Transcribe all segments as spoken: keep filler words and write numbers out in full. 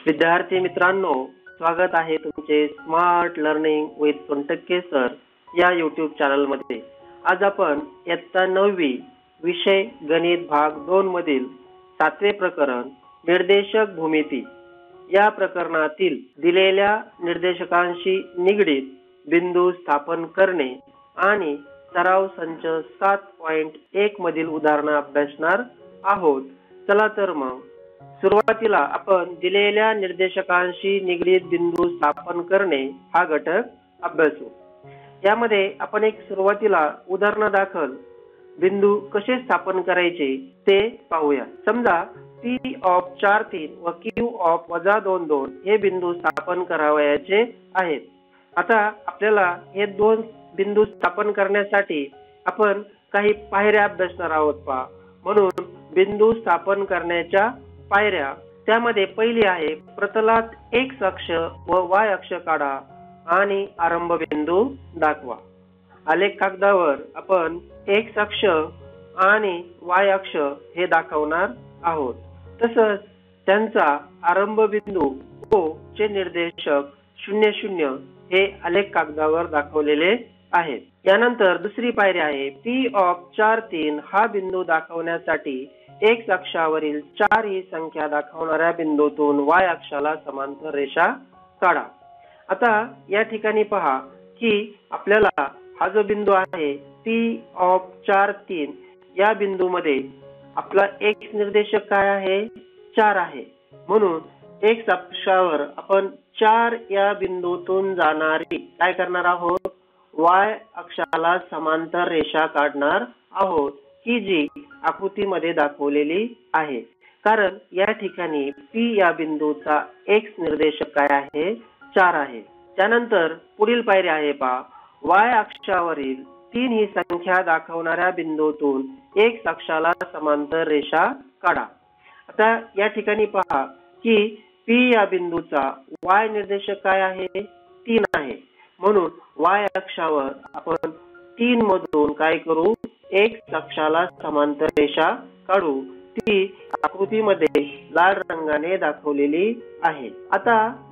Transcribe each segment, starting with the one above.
विद्यार्थी मित्रांनो, स्वागत आहे तुमचे smart learning with Sontakke sir या यूट्यूब चॅनल मध्ये। आज आपण इयत्ता नववी विषय गणित भाग दोन मधील सातवे प्रकरण निर्देशक भूमिती या प्रकरणातील दिलेल्या निर्देशकांशी निगडित बिंदू स्थापन करणे आणि सराव संच सात पॉइंट एक मधील उदाहरण अभ्यासणार आहोत। चला तर मग सुरुवातीला आपण दिलेल्या निर्देशकांशी निगडित बिंदू स्थापन करणे हा घटक अभ्यासू। यामध्ये आपण एक सुरुवातीला उदाहरण दाखल बिंदू कसे स्थापन करायचे ते पाहूया। समजा P ऑफ चार तीन व Q ऑफ वजा दोन दोन हे बिंदू स्थापन करावयाचे आहेत। आता आपल्याला हे दोन बिंदू स्थापन करण्यासाठी आपण काही पायऱ्या अभ्यासणार आहोत पहा। म्हणून बिंदू स्थापन करण्याच्या पायऱ्या, त्यामध्ये पहिली आहे प्रतलात एक्स अक्ष व वाय अक्ष काढा आणि आरंभ बिंदू दाखवा। आलेख कागदावर आपण एक्स अक्ष आणि वाय अक्ष हे दाखवणार आहोत। तसंच त्यांचा आरंभ बिंदू O चे निर्देशक शून्य शून्य हे आलेख कागदावर दाखवलेले आहेत। यानंतर दुसरी पायरी आहे P ऑफ चार तीन हा बिंदू दाखवण्यासाठी एक्स अक्षावरील चार ही संख्या दाखवणाऱ्या बिंदूतून वाय अक्षाला समांतर रेषा काढा। आता या ठिकाणी पहा की आपल्याला हा जो बिंदू आहे P ऑफ चार तीन या बिंदूमध्ये आपला एक्स निर्देशक काय आहे? चार आहे। म्हणून एक्स अक्षावर आपण चार या बिंदूतून जाणारी काय करणार आहोत? वाय अक्षाला समांतर रेषा काढणार आहोत की जी आकृतीमध्ये दाखवलेली आहे। कारण या ठिकाणी P या बिंदूचा एक्स निर्देशक काय आहे? चार आहे। त्यानंतर पुढील पायरी आहे पहा, वाय अक्षावरील तीन ही संख्या दाखवणाऱ्या बिंदूतून एक्स अक्षाला समांतर रेषा काढा। आता या ठिकाणी पहा की P या बिंदूचा वाय निर्देशक काय आहे? तीन आहे। म्हणून वाय अक्षावर आपण तीन मधून काय करू? एक्स अक्षाला समांतर रेषा काढू। ती आकृतीमध्ये लाल रंगाने दाखवलेली आहे। आता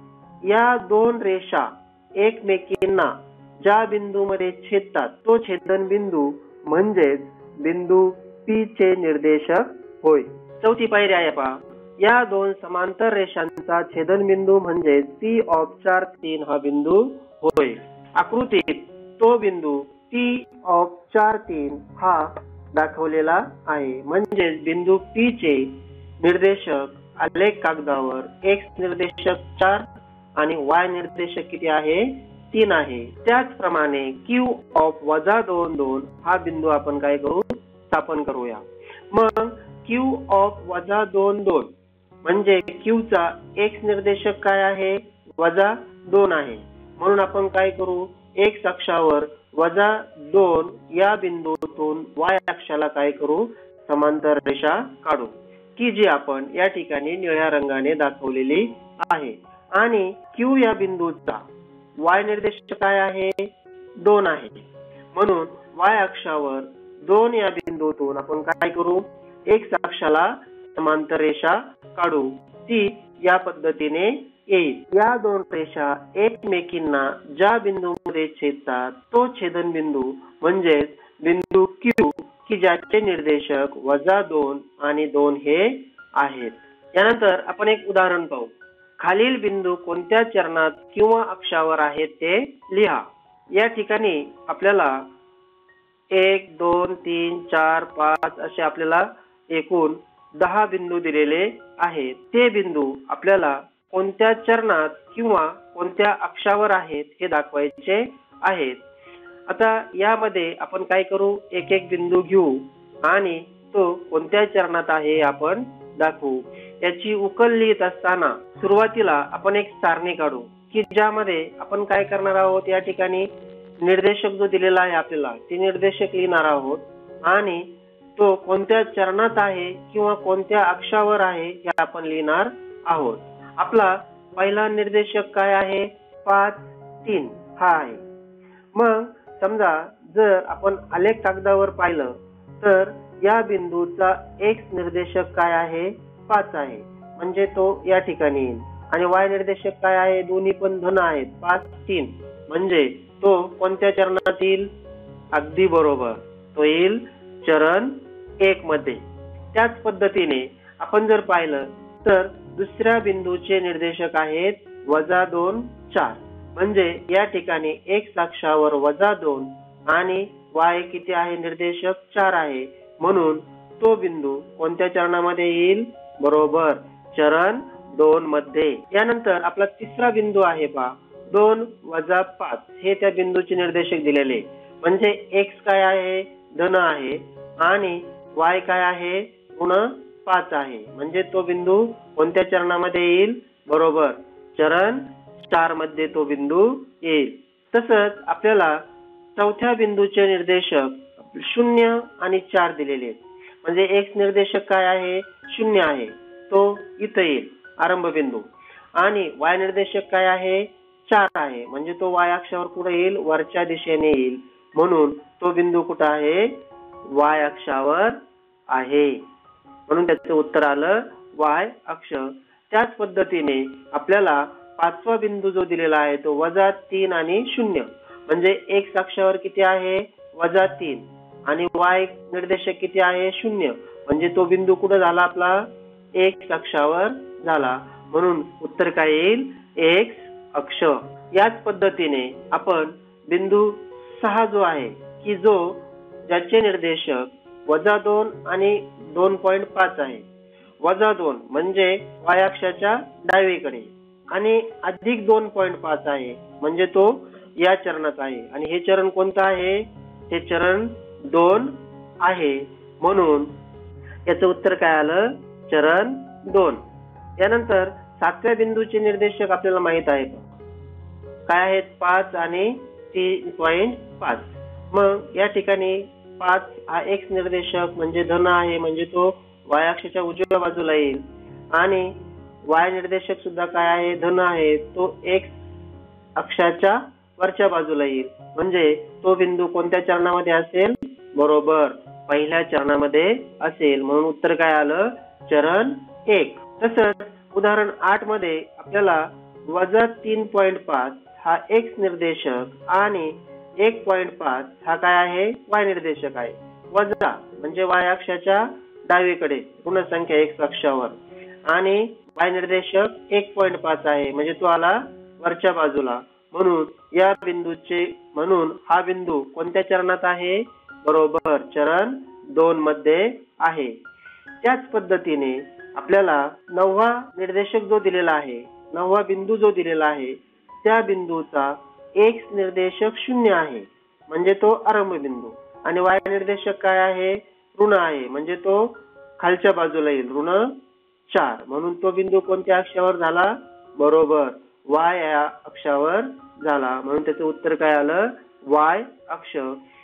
या दोन रेषा एकमेकींना ज्या बिंदूमध्ये छेदतात तो छेदन बिंदू म्हणजेच बिंदू P चे निर्देशक होय। चौथी पायरी आहे पहा, या दोन समांतर रेषांचा छेदन बिंदू म्हणजे P ऑफ चार तीन हा बिंदू होय। आकृतीत तो बिंदू P ऑफ चार तीन हा दाखवलेला आहे। म्हणजे बिंदू P चे निर्देशक आलेख कागदावर एक्स निर्देशक चार आणि वाय निर्देशक किती आहे? तीन आहे। त्याचप्रमाणे Q ऑफ वजा दोन दोन हा बिंदू आपण काय करू? स्थापन करूया। मग Q ऑफ वजा दोन दोन म्हणजे Q चा एक्स निर्देशक काय आहे? वजा दोन आहे। म्हणून आपण काय करू? एक्स अक्षावर वजा दोन या बिंदूतून वाय अक्षाला काय करू? समांतर रेषा काढू की जी आपण या ठिकाणी निळ्या रंगाने दाखवलेली आहे। आणि Q या बिंदूचा वाय निर्देशक काय आहे? दोन आहे। म्हणून वाय अक्षावर दोन या बिंदूतून आपण काय करू? एक्स अक्षाला समांतर रेषा काढू। ती या पद्धतीने येईल। या दोन रेषा एकमेकींना ज्या बिंदूमध्ये छेदतात तो छेदन बिंदू म्हणजे बिंदू Q की ज्याचे निर्देशक वजा दोन आणि दोन हे आहेत। यानंतर आपण एक उदाहरण पाहू। खालील बिंदू कोणत्या चरणात किंवा अक्षावर आहेत ते लिहा। या ठिकाणी आपल्याला एक दोन तीन चार पाच असे आपल्याला एकूण दहा बिंदू दिलेले आहेत। ते बिंदू आपल्याला कोणत्या चरणात किंवा कोणत्या अक्षावर आहेत हे दाखवायचे आहेत। आता यामध्ये आपण काय करू? एक एक बिंदू घेऊ आणि तो कोणत्या चरणात आहे आपण दाखवू। याची उकल लिहित असताना सुरुवातीला आपण एक सारणी काढू की ज्यामध्ये आपण काय करणार आहोत? या ठिकाणी निर्देशक जो दिलेला आहे आपल्याला ते निर्देशक लिहिणार आहोत आणि तो कोणत्या चरणात आहे किंवा कोणत्या अक्षावर आहे हे आपण लिहिणार आहोत। आपला पहिला निर्देशक काय आहे? पाच तीन हा आहे। मग समजा जर आपण आलेख कागदावर पाहिलं तर या बिंदूचा एक्स निर्देशक काय आहे? पाच आहे। म्हणजे तो या ठिकाणी येईल। आणि वाय निर्देशक काय आहे, दोन्ही पण धन आहेत, पाच तीन, म्हणजे तो कोणत्या चरणात येईल, अगदी बरोबर, तो येईल चरण एक मध्ये. त्याच पद्धतीने आपण जर पाहिलं तर दुसऱ्या बिंदूचे निर्देशक आहेत वजा दोन चार, म्हणजे या ठिकाणी एक्स अक्षावर वजा दोन आणि वाय किती आहे, निर्देशक चार आहे, म्हणून तो बिंदू कोणत्या चरणामध्ये येईल, बरोबर, चरण दोन मध्ये. यानंतर आपला तिसरा बिंदू आहे पहा, दोन वजा पाच, हे त्या बिंदूचे निर्देशक दिलेले, म्हणजे एक्स काय आहे, धन आहे आणि वाय काय आहे, ऋण पाच आहे, म्हणजे तो बिंदू कोणत्या चरणामध्ये येईल, बरोबर, चरण चार मध्ये तो बिंदू येईल. तसंच आपल्याला चौथ्या बिंदूचे निर्देशक शून्य आणि चार दिलेले आहेत, म्हणजे एक्स निर्देशक काय आहे, शून्य आहे, तो इथं येईल आरंभ बिंदू, आणि वाय निर्देशक काय आहे, चार आहे, म्हणजे तो वाय अक्षावर कुठे येईल, वरच्या दिशेने येईल, म्हणून तो बिंदू कुठं आहे, वाय अक्षावर आहे, म्हणून त्याचं उत्तर आलं वाय अक्ष. त्याच पद्धतीने आपल्याला पाचवा बिंदू जो दिलेला आहे तो वजा तीन आणि शून्य, म्हणजे एक्स अक्षावर किती आहे, वजा तीन, आणि वाय निर्देशक किती आहे, शून्य, म्हणजे तो बिंदू कुठं झाला आपला, एक्स अक्षावर झाला, म्हणून उत्तर काय येईल, एक्स अक्ष. याच पद्धतीने आपण बिंदू सहा जो आहे की जो ज्याचे निर्देशक वजा दोन आणि दोन पॉईंट पाच आहे, वजा दोन म्हणजे वाय अक्षाच्या डावीकडे आणि अधिक दोन पॉईंट पाच आहे, म्हणजे तो या चरणात आहे, आणि हे चरण कोणतं आहे, हे चरण दोन आहे, म्हणून याचं उत्तर काय आलं, चरण दोन. यानंतर सातव्या बिंदूचे निर्देशक आपल्याला माहित आहे काय आहेत, पाच आणि तीन पॉईंट पाच. मग या ठिकाणी पाच हा एक्स निर्देशक म्हणजे धन आहे, म्हणजे तो वाय अक्षाच्या उजव्या बाजूला येईल, आणि वाय निर्देशक सुद्धा काय आहे, धन आहे, तो एक्स अक्षाच्या वरच्या बाजूला येईल, म्हणजे तो बिंदू कोणत्या चरणामध्ये असेल, बरोबर, पहिल्या चरणामध्ये असेल, म्हणून उत्तर काय आलं, चरण एक. तसंच उदाहरण आठ मध्ये आपल्याला वजा तीन पॉईंट पाच हा एक्स निर्देशक आणि एक पॉईंट पाच हा काय आहे, वाय निर्देशक आहे, वजा म्हणजे वाय अक्षाच्या डावीकडे ऋण संख्या एक्स अक्षावर, आणि वाय निर्देशक एक पॉईंट पाच आहे, म्हणजे तो आला वरच्या बाजूला, म्हणून या बिंदूचे म्हणून हा बिंदू कोणत्या चरणात आहे, बरोबर, चरण दोन मध्ये आहे. त्याच पद्धतीने आपल्याला नववा निर्देशक जो दिलेला आहे, नववा बिंदू जो दिलेला आहे, त्या बिंदूचा एक्स निर्देशक शून्य आहे, म्हणजे तो आरंभ बिंदू, आणि वाय निर्देशक काय आहे, ऋण आहे, म्हणजे तो खालच्या बाजूला येईल, ऋण चार, म्हणून तो बिंदू कोणत्या अक्षावर झाला, बरोबर, वाय या अक्षावर झाला, म्हणून त्याचं उत्तर काय आलं, वाय अक्ष.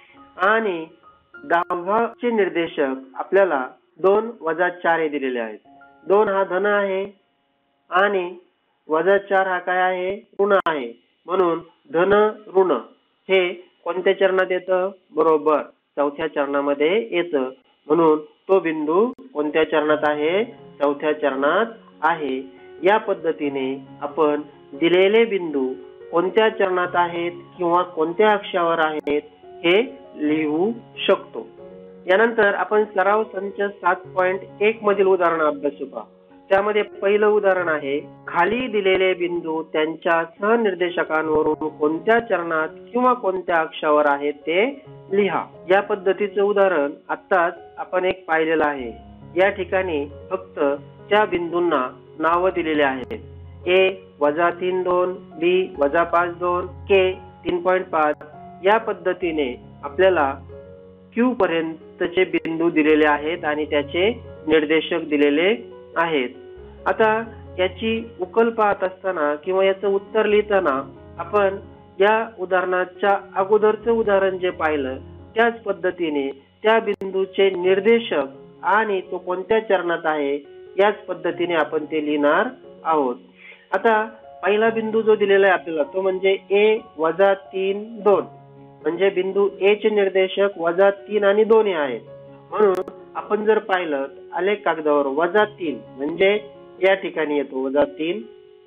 आणि दहावाचे निर्देशक आपल्याला दोन वजा चार हे दिलेले आहेत. दोन हा धन आहे आणि वजा चार हा काय आहे, ऋण आहे, म्हणून धन ऋण हे कोणत्या चरणात येतं, बरोबर, चौथ्या चरणामध्ये येतं, म्हणून तो बिंदू कोणत्या चरणात आहे, चौथ्या चरणात आहे. या पद्धतीने आपण दिलेले बिंदू कोणत्या चरणात आहेत किंवा कोणत्या अक्षावर आहेत हे लिहू शकतो. यानंतर आपण सराव संच सात पॉईंट एक मधील उदाहरण अभ्यासू पहा. त्यामध्ये पहिलं उदाहरण आहे, खाली दिलेले बिंदू त्यांच्या सहनिर्देशकांवरून कोणत्या चरणात किंवा कोणत्या अक्षावर आहेत ते लिहा. या पद्धतीचं उदाहरण आत्ताच आपण एक पाहिलेलं आहे. या ठिकाणी फक्त त्या बिंदूंना नाव दिलेले आहेत. ए वजा तीन दोन, बी वजा पाच दोन, के तीन पॉईंट पाच. या पद्धतीने आपल्याला क्यू पर्यंतचे बिंदू दिलेले आहेत आणि त्याचे निर्देशक दिलेले आहेत. आता याची उकल पाहत असताना किंवा याचं उत्तर लिहिताना आपण या उदाहरणाच्या अगोदरचं उदाहरण जे पाहिलं त्याच पद्धतीने त्या बिंदूचे निर्देशक आणि तो कोणत्या चरणात आहे याच पद्धतीने आपण ते लिहिणार आहोत. आता पहिला बिंदू जो दिलेला आहे आपल्याला तो म्हणजे ए वजा तीन दोन, म्हणजे बिंदू ए चे निर्देशक वजा तीन आणि दोन हे आहेत. म्हणून आपण जर पाहिलं आलेख कागदावर वजा तीन म्हणजे या ठिकाणी येतो वजा तीन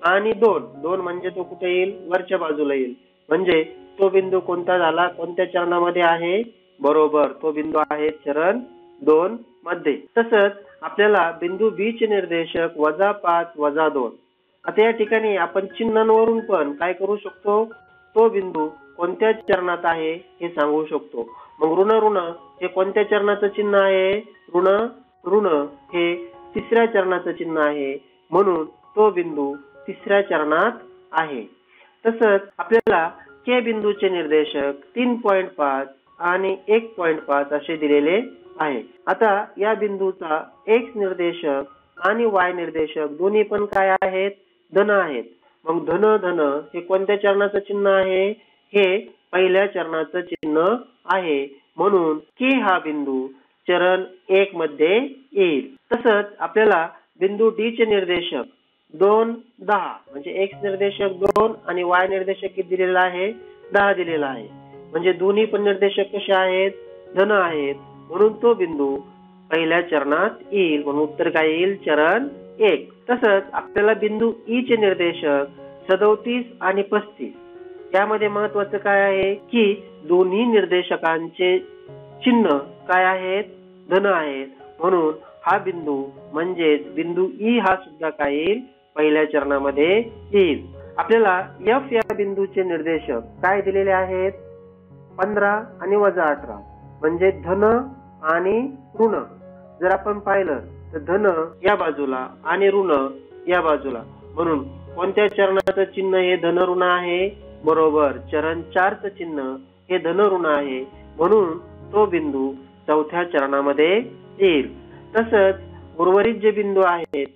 आणि दोन दोन म्हणजे तो कुठे येईल, वरच्या बाजूला येईल. म्हणजे तो बिंदू कोणता झाला, कोणत्या चरणामध्ये आहे, बरोबर तो बिंदू आहे चरण दोन मध्ये. तसंच आपल्याला बिंदू बी चे निर्देशक वजा पाच वजा दोन. आता या ठिकाणी आपण चिन्हांवरून पण काय करू शकतो, तो बिंदू कोणत्या चरणात आहे हे सांगू शकतो. मग ऋण ऋण हे कोणत्या चरणाचं चिन्ह आहे, ऋण ऋण हे तिसऱ्या चरणाचं चिन्ह आहे, म्हणून तो बिंदू तिसऱ्या चरणात आहे. तसंच आपल्याला के बिंदूचे निर्देशक तीन पॉईंट पाच आणि एक पॉईंट पाच असे दिलेले आहे. आता या बिंदूचा एक्स निर्देशक आणि वाय निर्देशक दोन्ही पण काय आहेत, धन आहेत. मग धन धन हे कोणत्या चरणाचं चिन्ह आहे, हे पहिल्या चरणाचं चिन्ह आहे, म्हणून के हा बिंदू चरण एक मध्ये येईल. तसंच आपल्याला बिंदू डी चे निर्देशक दोन दहा म्हणजे एक्स निर्देशक दोन आणि वाय निर्देशक किती दिलेला आहे, दहा दिलेला आहे. म्हणजे दोन्ही पण निर्देशक कसे आहेत, धन आहेत, म्हणून तो बिंदू पहिल्या चरणात येईल. म्हणून उत्तर काय येईल, चरण एक. तसंच आपल्याला बिंदू ई चे निर्देशक सदोतीस आणि पस्तीस. यामध्ये महत्वाचं काय आहे की दोन्ही निर्देशकांचे चिन्ह काय आहेत, धन आहेत, म्हणून हा बिंदू म्हणजेच बिंदू ई हा सुद्धा काय येईल, पहिल्या चरणामध्ये येईल. आपल्याला एफ या बिंदूचे निर्देशक काय दिलेले आहेत, पंधरा आणि वजा अठरा म्हणजे धन आणि ऋण. जर आपण पाहिलं तर धन या बाजूला आणि ऋण या बाजूला, म्हणून कोणत्या चरणाचं चिन्ह हे धन ऋण आहे, बरोबर चरण चार च चिन्ह हे धन ऋण आहे, म्हणून तो बिंदू चौथ्या चरणामध्ये येईल. तसंच उर्वरित जे बिंदू आहेत,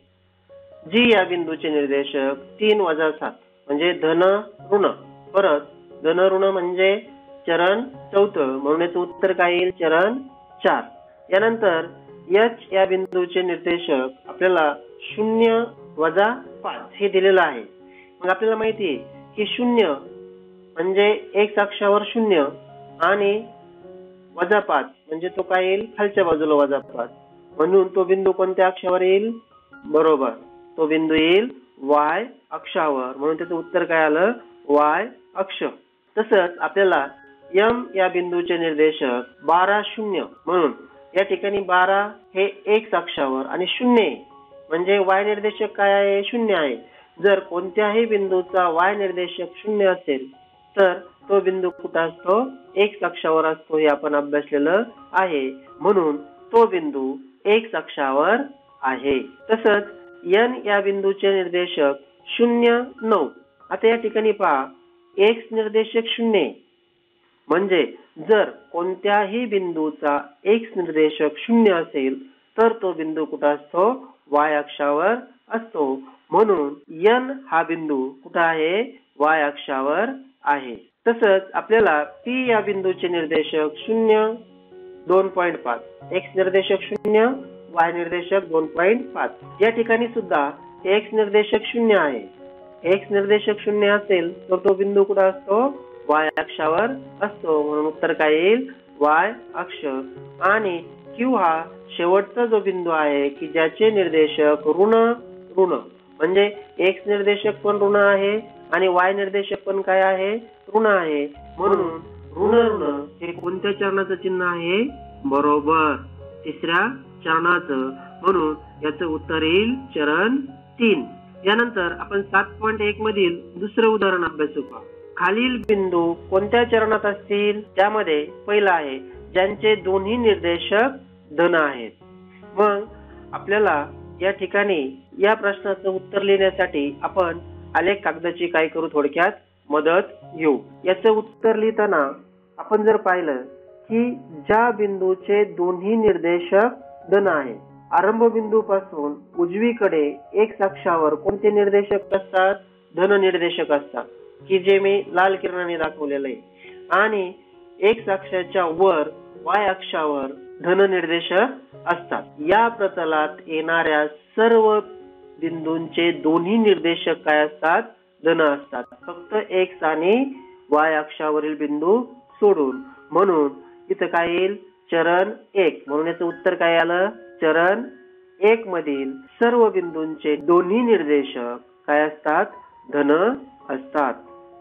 जी या बिंदूचे निर्देशक तीन वजा सात म्हणजे धन ऋण, परत धन ऋण म्हणजे चरण चौथं, म्हणून याचं उत्तर काय येईल, चरण चार. यानंतर एच या बिंदूचे निर्देशक आपल्याला शून्य वजा पाच हे दिलेलं आहे. मग आपल्याला माहिती आहे की शून्य म्हणजे एक्स अक्षावर शून्य आणि वजा पाच म्हणजे तो काय येईल, खालच्या बाजूला वजा पाच, म्हणून तो बिंदू कोणत्या अक्षावर येईल, बरोबर तो बिंदू येईल वाय अक्षावर, म्हणून त्याचं उत्तर काय आलं, वाय अक्ष. तसंच आपल्याला एम या बिंदूचे निर्देशक बारा शून्य, म्हणून या ठिकाणी बारा हे एक्स अक्षावर आणि शून्य म्हणजे वाय निर्देशक काय आहे, शून्य आहे. जर कोणत्याही बिंदूचा वाय निर्देशक शून्य असेल तर तो बिंदू कुठं असतो, एक्स अक्षावर असतो, हे आपण अभ्यासलेलं आहे, म्हणून तो बिंदू एक्स अक्षावर आहे. तसंच एन या बिंदूचे निर्देशक शून्य नऊ. आता या ठिकाणी पहा, एक्स निर्देशक शून्य म्हणजे जर कोणत्याही बिंदूचा एक्स निर्देशक शून्य असेल तर तो बिंदू कुठं असतो, वाय अक्षावर असतो, म्हणून एन हा बिंदू कुठं आहे, वाय अक्षावर आहे. तसंच आपल्याला पी या बिंदूचे निर्देशक शून्य दोन पॉईंट पाच, एक्स निर्देशक शून्य वाय निर्देशक दोन पॉईंट पाच. या ठिकाणी सुद्धा एक्स निर्देशक शून्य आहे. एक्स निर्देशक शून्य असेल तर तो बिंदू कुठं असतो, वाय अक्षावर असतो, म्हणून उत्तर काय येईल, वाय अक्ष. आणि क्यू हा शेवटचा जो बिंदू आहे की ज्याचे निर्देशक ऋण ऋण म्हणजे एक्स निर्देशक पण ऋण आहे आणि वाय निर्देशक पण काय आहे, ऋण आहे, म्हणून ऋण ऋण हे कोणत्या चरणाचं चिन्ह आहे, बरोबर तिसऱ्या चरणाचं, म्हणून याचं उत्तर येईल चरण तीन. यानंतर आपण सात पॉईंट एक मधील दुसरं उदाहरण अभ्यासू. खालील बिंदू कोणत्या चरणात असतील, त्यामध्ये पहिला आहे ज्यांचे दोन्ही निर्देशक धन आहेत. मग आपल्याला या ठिकाणी या प्रश्नाचं उत्तर लिहिण्यासाठी आपण आलेख कागदाची काय करू, थोडक्यात मदत घेऊ. याचं उत्तर लिहिताना आपण जर पाहिलं की ज्या बिंदूचे दोन्ही निर्देशक धन आहे, आरंभ बिंदू पासून उजवीकडे एक्स अक्षावर कोणते निर्देशक असतात, धन निर्देशक असतात, की जे मी लाल किरणाने दाखवलेलं आहे, आणि एक्स अक्षाच्या वर वाय अक्षावर धन निर्देशक असतात. या प्रतलात येणाऱ्या सर्व बिंदूंचे दोन्ही निर्देशक काय असतात, धन असतात, फक्त एक्स आणि वाय अक्षावरील बिंदू सोडून, म्हणून इथं काय येईल, चरण एक, म्हणून याचं उत्तर काय आलं, चरण एक मधील सर्व बिंदूंचे दोन्ही निर्देशक काय असतात? धन असतात.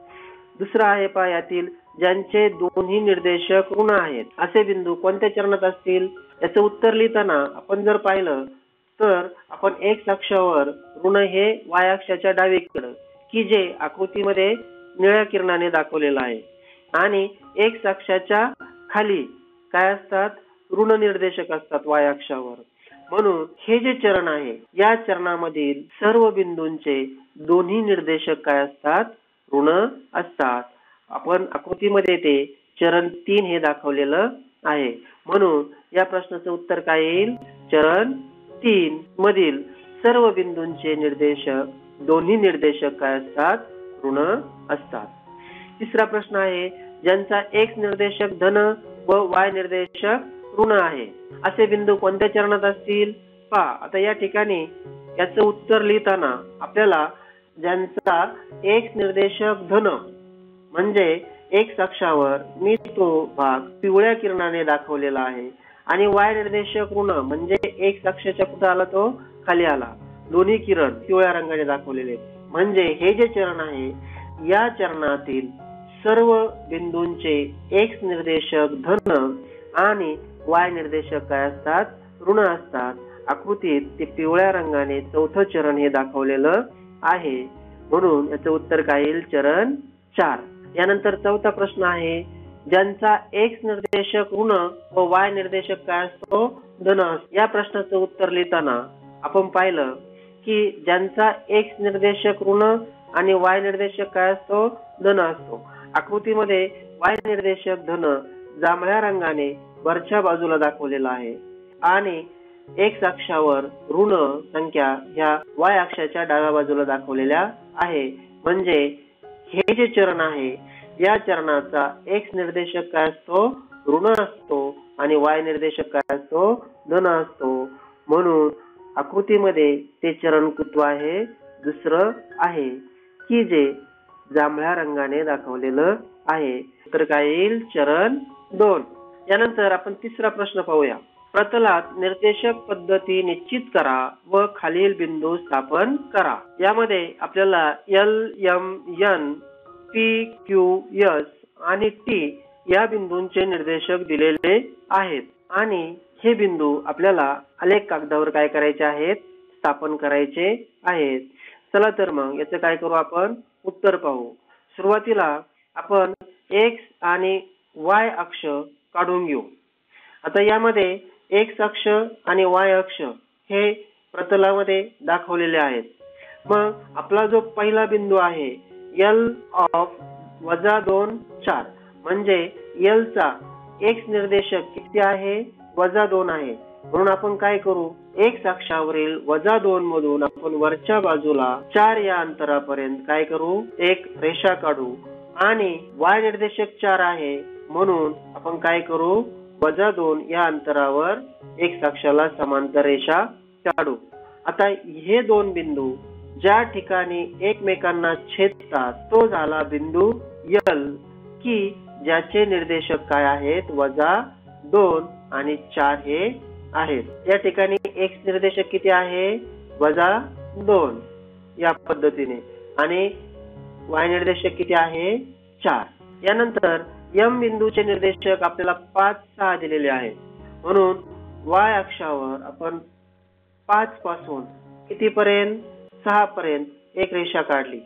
दुसरा आहे पहा यातील, ज्यांचे दोन्ही निर्देशक ऋण आहेत असे बिंदू कोणत्या चरणात असतील? याचं उत्तर लिहिताना आपण जर पाहिलं तर आपण एक्स अक्षावर ऋण हे वाय अक्षाच्या डावीकडे, की जे आकृतीमध्ये निळ्या किरणाने दाखवलेलं आहे, आणि एक्स अक्षाच्या खाली काय असतात? ऋण निर्देशक असतात वाय अक्षावर. म्हणून हे जे चरण आहे या चरणामधील सर्व बिंदूंचे दोन्ही निर्देशक काय असतात? ऋण असतात. आपण आकृतीमध्ये ते चरण तीन हे दाखवलेलं आहे. म्हणून या प्रश्नाचं उत्तर काय येईल? चरण तीन मधील सर्व बिंदूंचे निर्देशक दोन्ही निर्देशक काय असतात? ऋण असतात. तिसरा प्रश्न आहे, ज्यांचा एक्स निर्देशक धन व वाय निर्देशक ऋण आहे असे बिंदू कोणत्या चरणात असतील? पहा आता या ठिकाणी याचं उत्तर लिहिताना आपल्याला ज्यांचा एक्स निर्देशक धन म्हणजे एक्स अक्षावर मी तो भाग पिवळ्या किरणाने दाखवलेला आहे, आणि वाय निर्देशक ऋण म्हणजे एक्स अक्षाच्या कुठे आला? तो खाली आला. दोन्ही किरण पिवळ्या रंगाने दाखवलेले. म्हणजे हे जे चरण आहे या चरणातील सर्व बिंदूंचे एक्स निर्देशक धन आणि वाय निर्देशक काय असतात? ऋण असतात. आकृतीत ते पिवळ्या रंगाने चौथं चरण हे दाखवलेलं आहे. म्हणून याचं उत्तर काय येईल? चरण चार. यानंतर चौथा प्रश्न आहे, ज्यांचा एक्स निर्देशक ऋण व वाय निर्देशक काय असतो? धन असतो. या प्रश्नाचं उत्तर लिहिताना आपण पाहिलं की ज्यांचा एक्स निर्देशक ऋण आणि वाय निर्देशक काय असतो? धन असतो. आकृतीमध्ये वाय निर्देशक धन जांभळ्या रंगाने वरच्या बाजूला दाखवलेला आहे, आणि एक्स अक्षावर ऋण संख्या ह्या वाय अक्षाच्या डाव्या बाजूला दाखवलेल्या आहे. म्हणजे हे जे चरण आहे या चरणाचा एक्स निर्देशक काय असतो? ऋण असतो, आणि वाय निर्देशक काय असतो? धन असतो. म्हणून आकृतीमध्ये ते चरण कुठलं आहे? दुसरं आहे, की जे जांभळ्या रंगाने दाखवलेलं आहे. तर काय येईल? चरण दोन. यानंतर आपण तिसरा प्रश्न पाहूया. प्रतलात निर्देशक पद्धती निश्चित करा व खालील बिंदू स्थापन करा. यामध्ये आपल्याला L, M, N, P, Q, S आणि टी या बिंदूंचे निर्देशक दिलेले आहेत, आणि हे बिंदू आपल्याला आलेख कागदावर काय करायचे आहेत? स्थापन करायचे आहेत. चला तर मग याचं काय करू आपण? उत्तर पाहू. सुरुवातीला आपण एक्स आणि वाय अक्ष काढून घेऊ. आता यामध्ये एक्स अक्ष आणि वाय अक्ष हे प्रतलामध्ये दाखवलेले आहेत. मग आपला जो पहिला बिंदू आहे एल ऑफ वजा दोन चार, म्हणजे एल चा एक्स निर्देशक किती आहे? वजा दोन आहे. म्हणून आपण काय करू? एक्स अक्षावरील वजा दोन मधून आपण वरच्या बाजूला चार या अंतरापर्यंत काय करू? एक रेषा काढू, आणि वाय निर्देशक चार आहे म्हणून आपण काय करू? वजा दोन या अंतरावर एक्स अक्षाला समांतर रेषा काढू. आता हे दोन बिंदू ज्या ठिकाणी एकमेकांना छेदतात तो झाला बिंदू एल, की ज्याचे निर्देशक काय आहेत? वजा दोन आणि चार हे आहेत. या ठिकाणी एक्स निर्देशक किती आहे? वजा दोन या पद्धतीने, आणि वाय निर्देशक किती आहे? चार. यानंतर एम बिंदूचे निर्देशक आपल्याला पाच सहा दिलेले आहेत. म्हणून वाय अक्षावर आपण पाच पासून कितीपर्यंत? सहा पर्यंत एक रेषा काढली,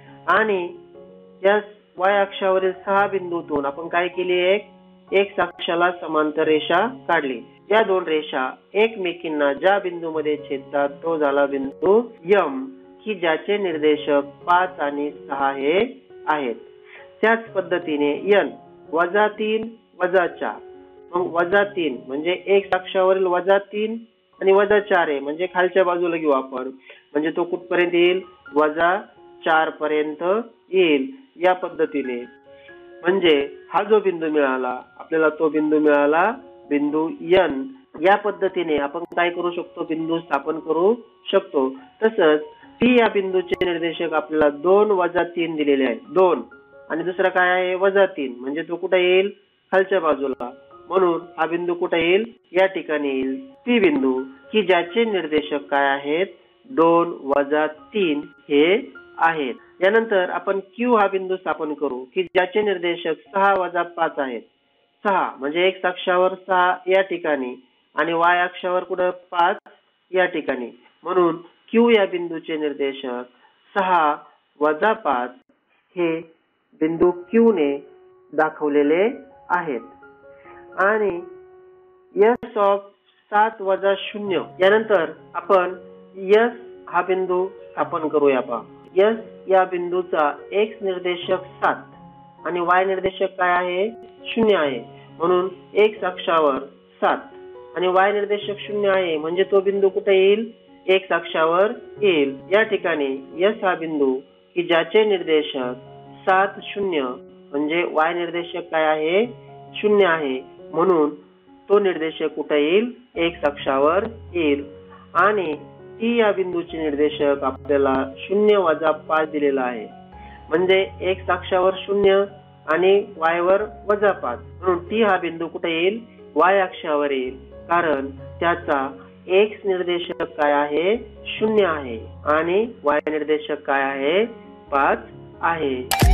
आणि या वाय अक्षावरील सहा बिंदूतून आपण काय केली? एक एक्स अक्षाला समांतर रेषा काढली. या दोन रेषा एकमेकींना ज्या बिंदूमध्ये छेदतात तो झाला बिंदू एम, की ज्याचे निर्देशक पाच आणि सहा हे आहेत. त्याच पद्धतीने एन वजा तीन वजा चार, मग वजा तीन म्हणजे एक्स अक्षावरील वजा तीन आणि वजा चार आहे, म्हणजे खालच्या बाजूला घेऊ आपण, म्हणजे तो कुठपर्यंत येईल? वजा चार पर्यंत येईल. या पद्धतीने म्हणजे हा जो बिंदू मिळाला आपल्याला तो बिंदू मिळाला बिंदू एन. या पद्धतीने आपण काय करू शकतो? बिंदू स्थापन करू शकतो. तसंच पी या बिंदूचे निर्देशक आपल्याला दोन वजा तीन दिलेले आहेत. दोन आणि दुसरा काय आहे? वजा तीन, म्हणजे तो कुठे येईल? खालच्या बाजूला. म्हणून हा बिंदू कुठे येईल? या ठिकाणी येईल पी बिंदू, की ज्याचे निर्देशक काय आहेत? दोन वजा तीन हे आहेत. यानंतर आपण क्यू हा बिंदू स्थापन करू की ज्याचे निर्देशक सहा वजा पाच आहेत. सहा म्हणजे एक्स अक्षावर सहा या ठिकाणी आणि वाय अक्षावर कुठं पाच या ठिकाणी. म्हणून क्यू या बिंदूचे निर्देशक सहा वजा पाच हे बिंदू क्यू ने दाखवलेले आहेत. आणि एस ऑफ सात वजा शून्य यानंतर आपण एस हा बिंदू स्थापन करूया. पहा एस या बिंदूचा एक्स निर्देशक सात आणि वाय निर्देशक काय आहे शून्य आहे. म्हणून एक्स अक्षावर सात आणि वाय निर्देशक शून्य आहे म्हणजे तो बिंदू कुठे येईल एक्स अक्षावर येईल. या ठिकाणी एस हा बिंदू की ज्याचे निर्देशक सात शून्य म्हणजे वाय निर्देशक काय आहे शून्य आहे. म्हणून तो निर्देशक कुठे येईल एक्स अक्षावर येईल. आणि टी या बिंदूचे निर्देशक आपल्याला शून्य वजा पाच दिलेला आहे म्हणजे एक्स अक्षावर शून्य आणि वाय वर वजा पाच. म्हणून टी हा बिंदू कुठे येईल वाय अक्षावर येईल कारण त्याचा एक्स निर्देशक काय आहे शून्य आहे आणि वाय निर्देशक काय आहे पाच आहे.